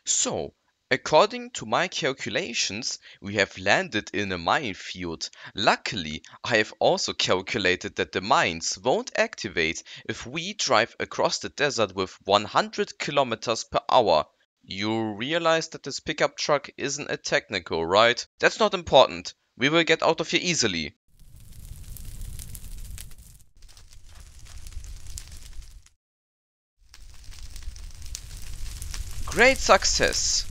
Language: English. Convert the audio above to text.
So, according to my calculations, we have landed in a minefield. Luckily, I have also calculated that the mines won't activate if we drive across the desert with 100 kilometers per hour. You realize that this pickup truck isn't a technical, right? That's not important. We will get out of here easily. Great success!